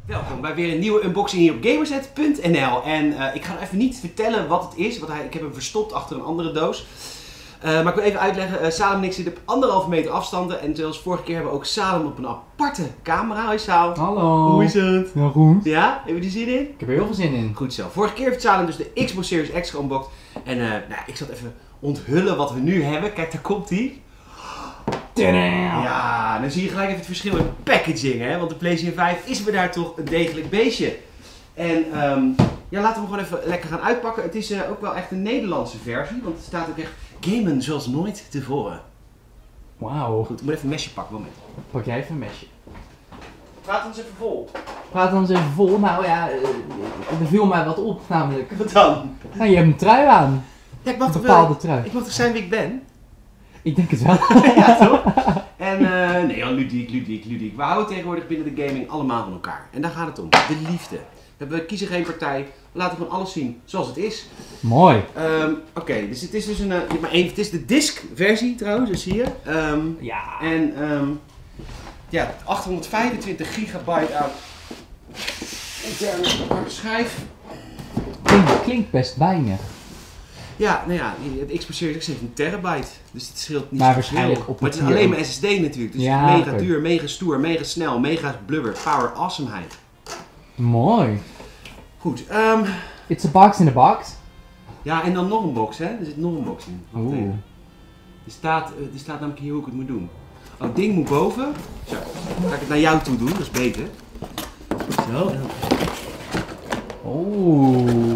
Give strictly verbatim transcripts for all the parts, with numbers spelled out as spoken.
Welkom bij weer een nieuwe unboxing hier op gamerset punt n l. En uh, ik ga nog even niet vertellen wat het is, want hij, ik heb hem verstopt achter een andere doos. Uh, maar ik wil even uitleggen, uh, Salem en ik zitten op anderhalve meter afstanden. En zoals vorige keer hebben we ook Salem op een aparte camera. Hoi Sal. Hallo. Hoe is het? Heel goed. Ja, heb je er zin in? Ik heb er heel veel zin in. Goed zo. Vorige keer heeft Salem dus de Xbox Series X geunboxed. En uh, nou, ik zat even onthullen wat we nu hebben. Kijk, daar komt hij. Ja, dan zie je gelijk even het verschil in packaging, hè? Want de PlayStation vijf is weer daar toch een degelijk beestje. En um, ja, laten we gewoon even lekker gaan uitpakken. Het is uh, ook wel echt een Nederlandse versie, want het staat ook echt gamen zoals nooit tevoren. Wauw. Goed, ik moet even een mesje pakken, moment. Pak jij even een mesje. Praat ons even vol. Praat ons even vol. Nou ja, er viel mij wat op namelijk. Wat dan? Nou, je hebt een trui aan. Ja, ik mag Een toch bepaalde wel, trui. ik mag toch zijn wie ik ben? Ik denk het wel. Ja, toch? En uh, nee, oh, ludiek, ludiek, ludiek. We houden tegenwoordig binnen de gaming allemaal van elkaar. En daar gaat het om. De liefde. We kiezen geen partij. We laten gewoon alles zien zoals het is. Mooi. Um, Oké, okay, dus het is dus een, uh, maar één, het is de disc versie trouwens, dat zie je. Um, Ja. En um, ja, achthonderdvijfentwintig gigabyte aan interne harde schijf. Klinkt, klinkt best weinig. Ja, nou ja, het Xbox Series X heeft een terabyte, dus het scheelt niet maar zo waarschijnlijk veel. op Maar het is papier alleen ook. maar S S D natuurlijk, dus Ja, het is mega okay. duur, mega stoer, mega snel, mega blubber, power, awesomeheid. Mooi. Goed, um, It's a box in a box. ja en dan nog een box, hè? Er zit nog een box in. Wacht Oeh. even. Er staat, uh, er staat namelijk hier hoe ik het moet doen. Oh, het ding moet boven. Zo, dan ga ik het naar jou toe doen, dat is beter. Zo. Oeh.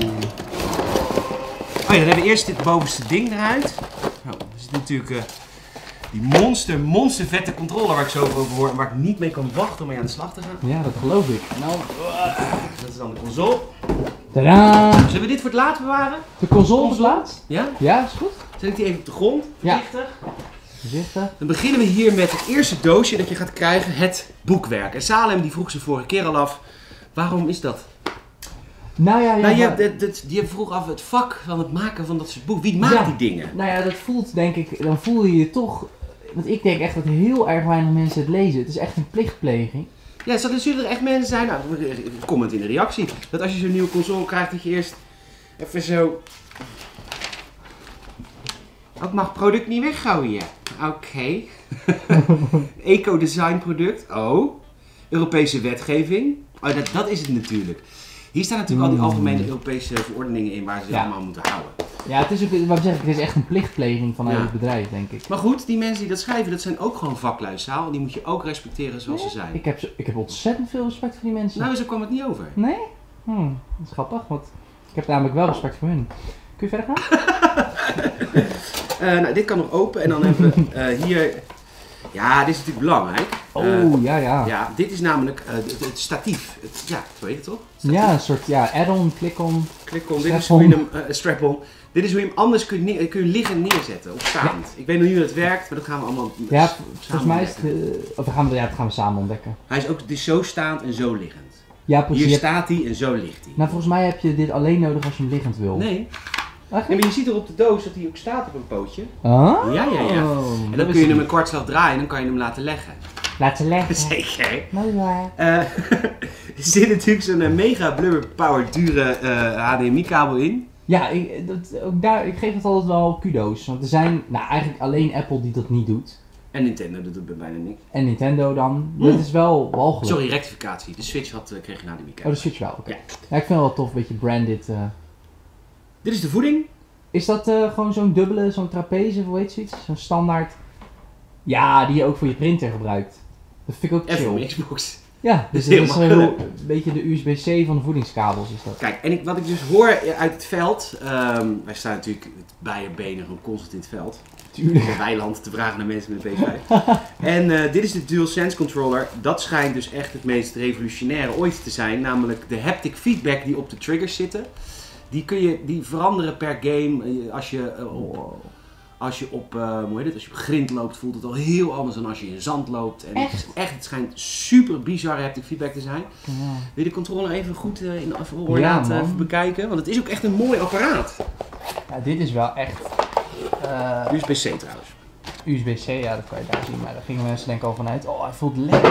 Oh ja, dan hebben we eerst dit bovenste ding eruit. Nou, er zit natuurlijk uh, die monster, monster vette controller waar ik zo over hoor en waar ik niet mee kan wachten om mee aan de slag te gaan. Ja, dat geloof ik. Nou, uh, dat is dan de console. Tadaa! Zullen we dit voor het laat bewaren? De console op het laatst? Ja? Ja, is goed. Zet ik die even op de grond, Ja. voorzichtig. Voorzichtig. Dan beginnen we hier met het eerste doosje dat je gaat krijgen, het boekwerk. En Salem die vroeg ze vorige keer al af, waarom is dat? Nou ja, ja. Nou, je, maar- dat, dat, je vroeg af het vak van het maken van dat soort boek. Wie maakt Ja. die dingen? Nou ja, dat voelt denk ik, dan voel je je toch, want ik denk echt dat heel erg weinig mensen het lezen. Het is echt een plichtpleging. Ja, zullen er echt mensen zijn? Nou, comment in de reactie. Dat als je zo'n nieuwe console krijgt, dat je eerst even zo... Oh, ik mag het product niet weggooien. Oké. Okay. Eco-design product. Oh. Europese wetgeving. Oh, dat, dat is het natuurlijk. Hier staan natuurlijk al die algemene Europese verordeningen in waar ze Ja. allemaal moeten houden. Ja, het is ook, wat zeg ik, het is echt een plichtpleging vanuit Ja. het bedrijf, denk ik. Maar goed, die mensen die dat schrijven, dat zijn ook gewoon vaklui, Saal. Die moet je ook respecteren zoals ze zijn. Ik heb, zo- ik heb ontzettend veel respect voor die mensen. Nou, zo kwam het niet over. Nee? Hm, dat is grappig, want ik heb namelijk wel respect voor hun. Kun je verder gaan? Uh, nou, dit kan nog open en dan hebben we uh, hier... Ja, dit is natuurlijk belangrijk. Oh, Uh, ja, ja. ja, dit is namelijk uh, het, het statief. Het, ja, zo heet het toch? Statief. Ja, een soort ja, add-on, click-on. Klik om. Dit is Strap-on. hoe je hem, uh, strap-on. Dit is hoe je hem anders kunt, neer, kun je liggen neerzetten, of staand. Ik weet nog niet hoe dat werkt, maar dat gaan we allemaal Ja, s- volgens samen mij is het, ontdekken. eh, of we gaan, ja, dat gaan we samen ontdekken. Hij is ook het is zo staand en zo liggend. Ja, precies. Hier Je hebt- staat hij en zo ligt hij. Nou, volgens mij heb je dit alleen nodig als je hem liggend wil. Nee. Echt? Nee, maar je ziet er op de doos dat hij ook staat op een pootje. Ah? Ja, ja, ja. En dan kun je hem een kwartslag draaien en dan kan je hem laten leggen. Laat ze leggen. Zeker. Nou ja. Uh, er zit natuurlijk zo'n uh, mega blubber power dure uh, H D M I-kabel in. Ja, ik, dat, ook daar, ik geef het altijd wel kudo's. Want er zijn nou, eigenlijk alleen Apple die dat niet doet. En Nintendo dat doet bijna niks. En Nintendo dan. Hmm. Dat is wel walgelijk. Sorry, rectificatie. De Switch had, uh, kreeg een H D M I-kabel. Oh, de Switch wel. Oké. Ja. Ja, ik vind het wel tof, een beetje branded. uh. Dit is de voeding. Is dat uh, gewoon zo'n dubbele, zo'n trapeze, of hoe heet zoiets? Zo'n standaard. Ja, die je ook voor je printer gebruikt. Dat vind ik ook En voor chill. mijn Xbox. Ja, dus Dat is dat is heel een, heel, makkelijk. een beetje de U S B C van de voedingskabels is dat. Kijk, en ik, wat ik dus hoor uit het veld. Um, wij staan natuurlijk met beide benen gewoon constant in het veld. Tuurlijk. Een weiland te vragen naar mensen met een P S vijf. En uh, dit is de DualSense controller. Dat schijnt dus echt het meest revolutionaire ooit te zijn. Namelijk de haptic feedback die op de triggers zitten. Die kun je die veranderen per game. Uh, Als je uh, op, als je op, uh, hoe heet het, als je op grind loopt, voelt het al heel anders dan als je in zand loopt. En Echt? Het, is echt, het schijnt super bizarre haptic feedback te zijn. Ja. Wil je de controller even goed uh, in de Ja, voorraad uh, man. even bekijken? Want het is ook echt een mooi apparaat. Ja, dit is wel echt uh, U S B C trouwens. U S B C, ja dat kan je daar zien, maar daar gingen mensen denk ik al vanuit. Oh, hij voelt lekker zeg.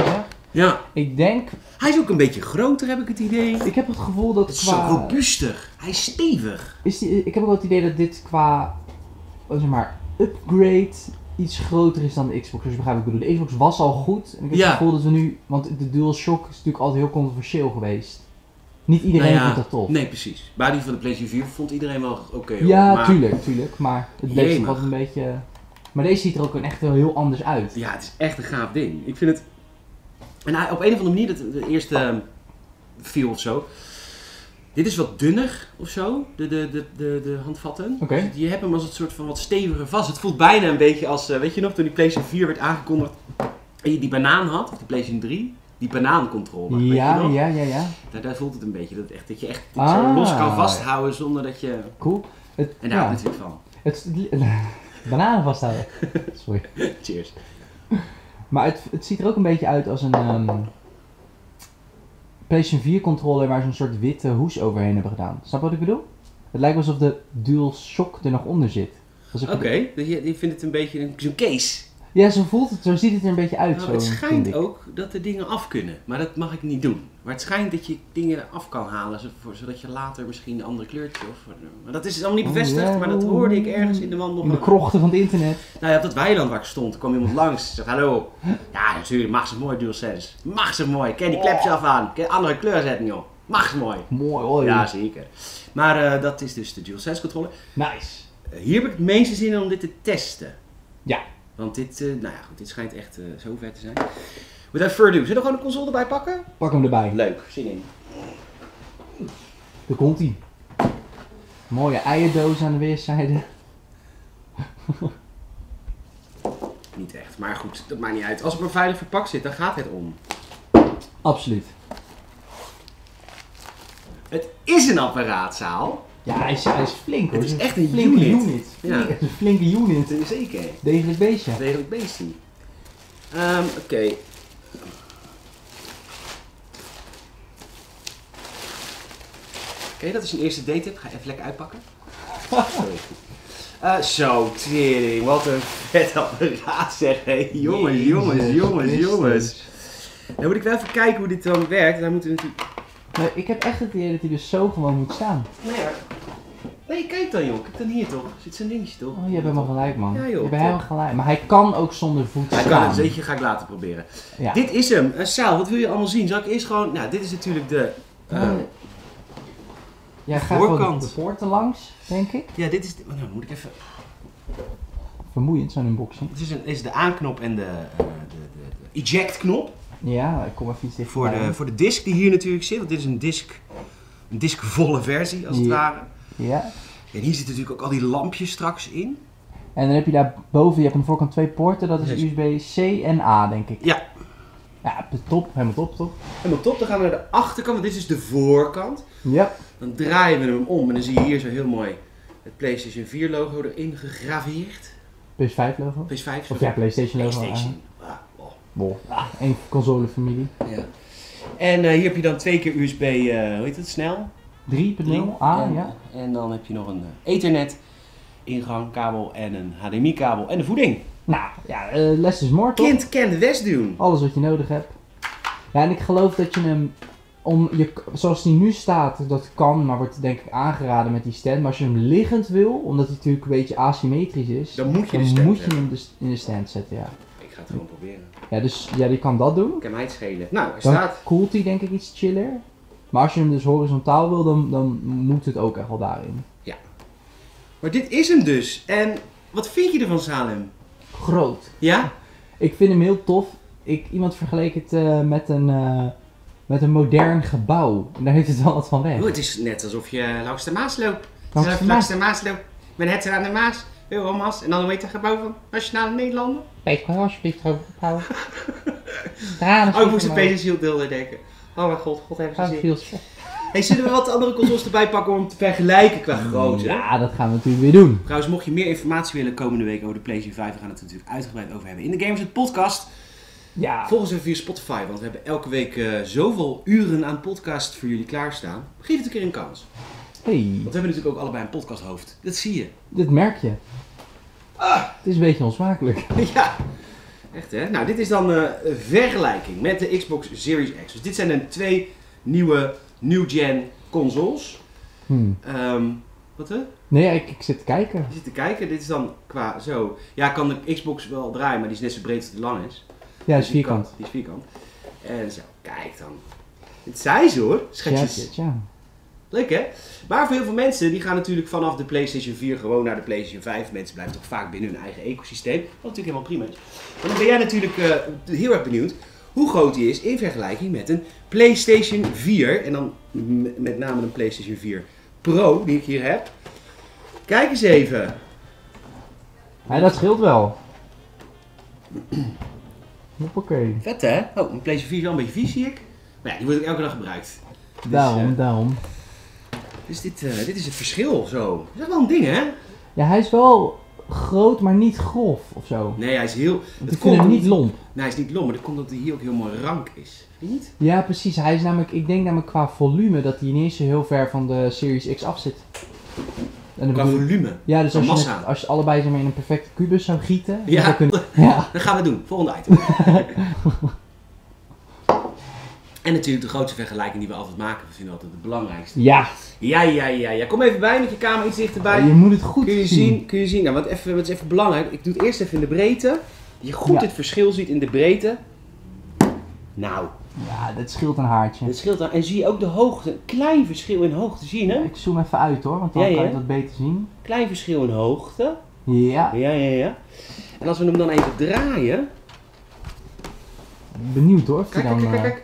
Ja. Ik denk, Hij is ook een beetje groter, heb ik het idee. ik heb het gevoel dat Het is qua... zo robuuster. Hij is stevig. Is die, ik heb ook wel het idee dat dit qua, oh, zeg maar, upgrade iets groter is dan de Xbox. Dus begrijp ik bedoel. De Xbox was al goed. En ik heb Ja. het gevoel dat we nu, want de DualShock is natuurlijk altijd heel controversieel geweest. Niet iedereen Nou ja, vindt dat tof. Nee, precies. Maar die van de PlayStation vier vond iedereen wel oké. Okay, ja, maar... tuurlijk, tuurlijk. Maar het bleef toch Jemig. altijd een beetje... Maar deze ziet er ook echt wel heel anders uit. Ja, het is echt een gaaf ding. Ik vind het... En hij, op een of andere manier, dat, de eerste uh, feel of zo... Dit is wat dunner of zo, de, de, de, de, de handvatten. Oké. Dus je hebt hem als het soort van wat steviger vast. Het voelt bijna een beetje als, uh, weet je nog, toen die PlayStation vier werd aangekondigd... En je die banaan had, of de PlayStation drie... Die banaancontroller, weet je Ja, nog? ja, ja, ja. Daar, daar voelt het een beetje, dat, echt, dat je echt dit Ah. zo los kan vasthouden zonder dat je... Cool. Het, En daar ja. houdt het natuurlijk van. Het, bananen vasthouden. Sorry. Cheers. Maar het, het ziet er ook een beetje uit als een um, PlayStation vier controller waar ze een soort witte hoes overheen hebben gedaan. Snap je wat ik bedoel? Het lijkt alsof de DualShock er nog onder zit. Oké, okay, je, je vindt het een beetje een, zo'n case. Ja, zo voelt het, zo ziet het er een beetje uit. Nou, zo, het vind schijnt ik. ook dat de dingen af kunnen, maar dat mag ik niet doen. Maar het schijnt dat je dingen af kan halen, zodat je later misschien een andere kleurtje of... Maar dat is allemaal niet bevestigd, Oh, ja, maar dat hoorde ik ergens in de wand In de nog. krochten van het internet. Nou ja, op dat weiland waar ik stond, kwam iemand langs. Zegt hallo. Ja, natuurlijk, mag ze mooi DualSense. Mag ze mooi. Ken die klepje af aan. Ken andere kleur zetten, joh. Mag ze mooi. Mooi hoor. Ja, zeker. Maar uh, dat is dus de DualSense controller. Nice. Uh, hier heb ik het meeste zin in om dit te testen. Ja. Want dit, uh, nou ja, goed, dit schijnt echt uh, zo ver te zijn. Without further ado, zullen we gewoon de console erbij pakken? Pak hem erbij. Leuk, zin in. Daar komt ie. Mooie eierdoos aan de weerszijde. Niet echt, maar goed, dat maakt niet uit. Als het maar veilig verpakt zit, dan gaat het om. Absoluut. Het is een apparaatzaal. Ja, hij is, hij is flink hoor. Het is echt een flinke unit. unit. Ja. Flink, het is een flinke unit. Zeker. Degelijk beestje. Degelijk beestie. Um, Oké. Okay. Oké, okay, dat is een eerste date-tip. Ga even lekker uitpakken. Sorry. Uh, zo, tering. Wat een vet apparaat zeg. Hey, jongens, Jezus, jongens, jongens, Christus. jongens. Dan moet ik wel even kijken hoe dit dan werkt. En dan moeten we natuurlijk... Nee, ik heb echt het idee dat hij dus zo gewoon moet staan. Nee, maar... Nee, kijk dan joh. Kijk dan hier toch. Zit zo'n dingetje toch? Oh, je hebt helemaal gelijk man. Ja, joh, je hebt helemaal gelijk. Maar hij kan ook zonder voet Hij staan. kan het, zeker ga ik later proberen. Ja. Dit is hem. Uh, Saal, wat wil je allemaal zien? Zal ik eerst gewoon... Nou, dit is natuurlijk de... Uh, Uh, ja, ga voorkant. de poorten langs, denk ik. Ja, dit is... De, oh, nou, moet ik even... Vermoeiend zo'n unboxing. Dit is, een, is de aanknop en de, uh, de, de, de eject knop. Ja, ik kom even iets Voor dichterbij. de, voor de disc die hier natuurlijk zit. Want dit is een disc... Een discvolle versie, als het Ja. ware. Ja. En hier zitten natuurlijk ook al die lampjes straks in. En dan heb je daar boven, je hebt aan de voorkant twee poorten. Dat is Yes. U S B C en A, denk ik. Ja. Ja, top. Helemaal top, toch? Helemaal top. Dan gaan we naar de achterkant, want dit is de voorkant. Ja. Dan draaien we hem om en dan zie je hier zo heel mooi het PlayStation vier logo erin gegraveerd. P S vijf logo. P S vijf. Of ja, PlayStation logo. PlayStation. Ah, oh. Wow. Ah, één consolefamilie. Ja. En uh, hier heb je dan twee keer U S B, uh, hoe heet het, snel? drie punt nul A, en, ja. En dan heb je nog een uh, Ethernet ingang, kabel en een H D M I kabel en de voeding. Nou, ja, uh, less is more, toch? Kind can the West doen. Alles wat je nodig hebt. Ja, en ik geloof dat je hem, om je, zoals die nu staat, dat kan, maar wordt denk ik aangeraden met die stand. Maar als je hem liggend wil, omdat hij natuurlijk een beetje asymmetrisch is, Dan moet je, dan de stand moet je hebben. hem dus in de stand zetten, ja. Ik ga het gewoon proberen. Ja, dus ja, die kan dat doen. Ik kan mij het schelen. Nou, hij Dan staat. koelt hij denk ik iets chiller. Maar als je hem dus horizontaal wil, dan, dan moet het ook echt wel daarin. Maar dit is hem dus. En wat vind je ervan, Salem? Groot. Ja? Ik vind hem heel tof. Ik, iemand vergeleek het uh, met, een, uh, met een modern gebouw. En daar heeft het wel wat van weg. Oh, het is net alsof je langs de Maas loopt. Langs Langs de de, Maas. langs de Maas loopt. Met het aan de Maas. Euromas. En dan hoe heet het gebouw van Nationale Nederlanden? Weet je alsjeblieft erover ophouden. Oh, ik moest aan Peter Shield Deelder denken. Oh mijn god, god hebben ze zin. Hey, zullen we wat andere consoles erbij pakken om te vergelijken qua grootte? Ja, dat gaan we natuurlijk weer doen. Trouwens, mocht je meer informatie willen komende week over de PlayStation vijf, we gaan het er natuurlijk uitgebreid over hebben in de Gamers het podcast. Ja. Volg ons even via Spotify, want we hebben elke week uh, zoveel uren aan podcast voor jullie klaarstaan. Geef het een keer een kans. Hey, Want we hebben natuurlijk ook allebei een podcasthoofd. Dat zie je. dit merk je. Ah, Het is een beetje onsmakelijk. ja. Echt hè? Nou, dit is dan uh, een vergelijking met de Xbox Series X. Dus dit zijn dan twee nieuwe new-gen consoles. Hmm. Um, wat hè? Nee, ik, ik zit te kijken. Je zit te kijken. Dit is dan qua zo. Ja, kan de Xbox wel draaien, maar die is net zo breed als die lang is. Ja, Dus is vierkant. Die, die is vierkant. En zo, kijk dan. Dit zijn ze hoor, schatjes. Ja, ja, ja. Leuk hè? Maar voor heel veel mensen, die gaan natuurlijk vanaf de PlayStation vier gewoon naar de PlayStation vijf. Mensen blijven toch vaak binnen hun eigen ecosysteem. Wat natuurlijk helemaal prima is. Maar dan ben jij natuurlijk uh, heel erg benieuwd hoe groot die is in vergelijking met een PlayStation vier. En dan met name een PlayStation vier Pro, die ik hier heb. Kijk eens even. Ja, dat scheelt wel. Hoppakee. Vet hè? Oh, een PlayStation vier is wel een beetje vies zie ik. Maar ja, die wordt ook elke dag gebruikt. Dus, Daarom, uh, daarom. Dus dit, uh, dit is het verschil zo. Dat is wel een ding hè? Ja, hij is wel groot, maar niet grof of zo. Nee, hij is heel... Ik vind hem niet lomp. Nee, hij is niet lomp, maar dat komt omdat hij hier ook heel mooi rank is. Vind je niet? Ja, precies. Hij is namelijk, ik denk namelijk qua volume dat hij niet eens zo heel ver van de Series X af zit. En dan Qua bedoel ik- volume. Ja, dus als je, massa. het- als je allebei zeg maar, in een perfecte kubus zou gieten. Ja. dan kun je- ja. Dat gaan we doen. Volgende item. En natuurlijk de grootste vergelijking die we altijd maken. We vinden altijd het belangrijkste. Ja, Ja, ja, ja, ja. Kom even bij met je camera iets dichterbij. je moet het goed Kun je zien. zien, kun je zien. Nou, wat, even, wat is even belangrijk. Ik doe het eerst even in de breedte. Dat je goed Ja. het verschil ziet in de breedte. Nou, Ja, dat scheelt een haartje. dat scheelt dan. En zie je ook de hoogte. Een klein verschil in hoogte zien, hè? Ik zoom even uit hoor, want dan Ja, ja. kan je dat beter zien. Klein verschil in hoogte. Ja, Ja, ja, ja. En als we hem dan even draaien. benieuwd hoor. Of Kijk, hij kijk, dan, kijk, eh, kijk.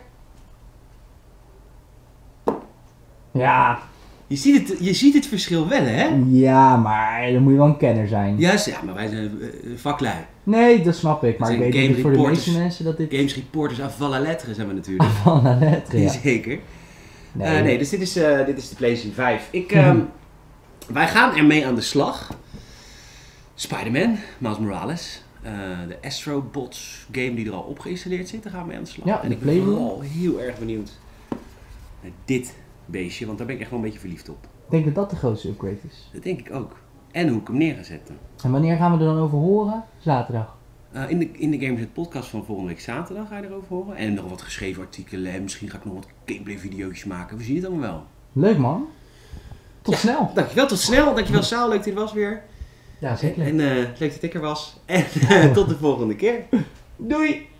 Ja, Je ziet, het, je ziet het verschil wel, hè? ja, maar dan moet je wel een kenner zijn. Juist, ja, maar wij zijn uh, vaklui. Nee, dat snap ik. Maar zijn ik weet game niet voor de reporters. meeste mensen dat dit Games reporters à la lettre zijn we natuurlijk. van een letter, ja. Zeker. Nee, Nee, nee dus dit is, uh, dit is de PlayStation vijf. Ik, um, wij gaan ermee aan de slag. Spider-Man, Miles Morales. Uh, de Astrobots game die er al op geïnstalleerd zit, daar gaan we mee aan de slag. Ja, en de ik ben Playroom. vooral heel erg benieuwd naar dit beestje, want daar ben ik echt wel een beetje verliefd op. Ik denk dat dat de grootste upgrade is. Dat denk ik ook. En hoe ik hem neer ga zetten. En wanneer gaan we er dan over horen? Zaterdag. Uh, in, de, in de Gamersnet podcast van volgende week zaterdag ga je erover horen. En nog wat geschreven artikelen en misschien ga ik nog wat gameplay video's maken. We zien het allemaal wel. Leuk man. Tot Ja. snel. Dankjewel, tot snel. Dankjewel Saal, leuk dat je er was weer. Ja, zeker. En uh, leuk dat ik er was. En uh, tot de volgende keer. Doei!